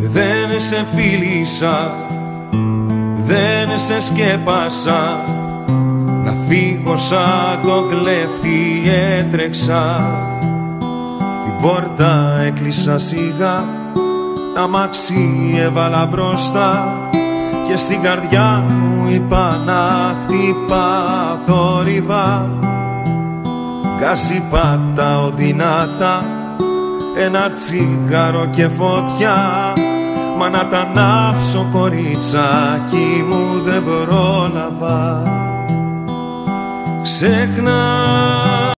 Δεν σε φίλησα, δεν σε σκέπασα, να φύγω σαν το κλέφτη έτρεξα. Την πόρτα έκλεισα σιγά, τα αμάξι έβαλα μπροστά και στην καρδιά μου είπα να χτυπά θόρυβα. Κάσι πατάω δυνατά, ένα τσίγαρο και φωτιά, μα να τα ανάψω κοριτσάκι μου δεν πρόλαβα. Ξέχνα